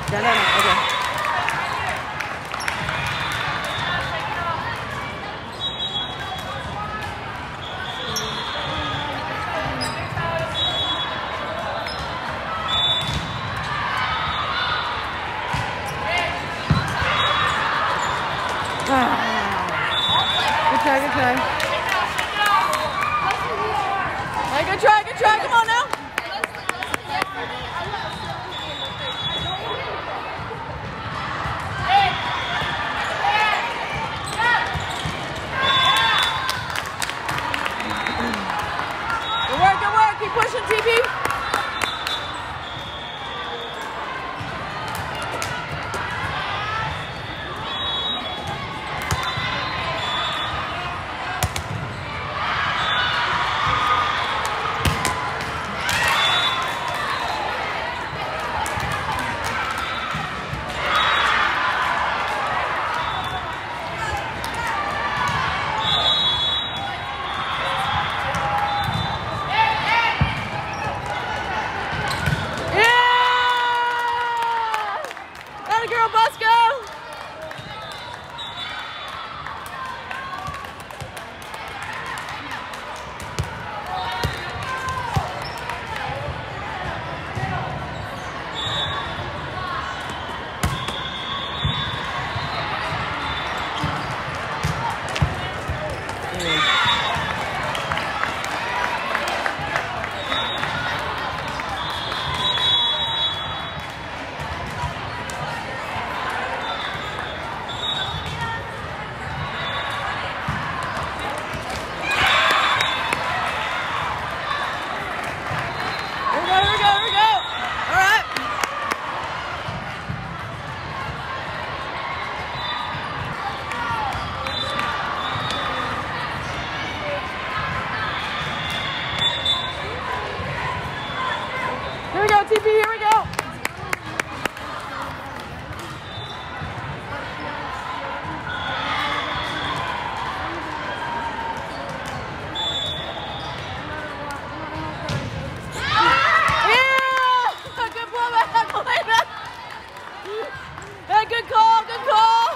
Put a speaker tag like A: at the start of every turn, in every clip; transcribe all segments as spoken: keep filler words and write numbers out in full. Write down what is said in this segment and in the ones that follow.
A: No, no, no. Okay. Good try, good try. Hey, good try, good try. Come on now. Good work, good work. Keep pushing, T P. Girl, Bosco! Here we go, T P, here we go. Yeah! Good ball back, Elena. Hey, good call, good call.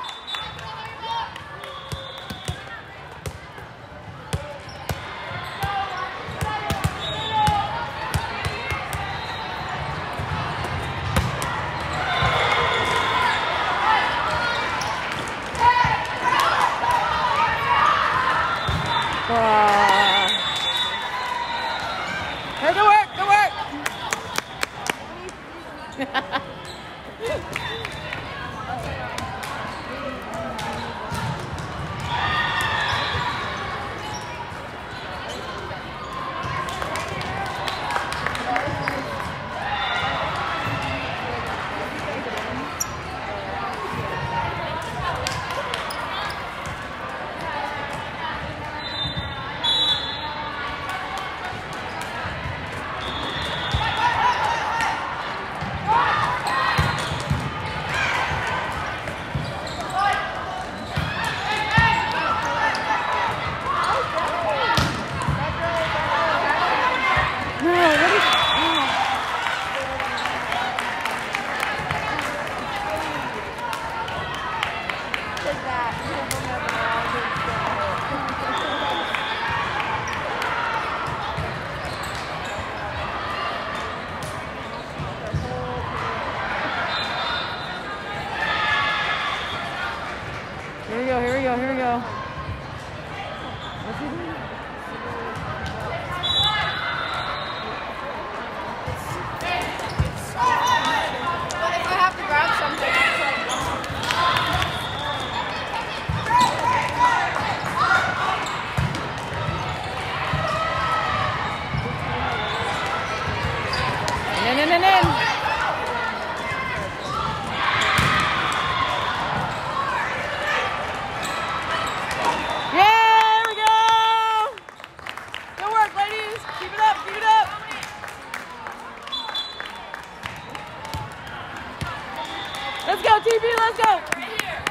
A: Wow. Hey, good work, good work. Here we go, here we go, here we go. What's he doing?
B: But if I have to grab something,
A: In, in, in, in. Keep it up, keep it up. Let's go, T V, let's go. Right here.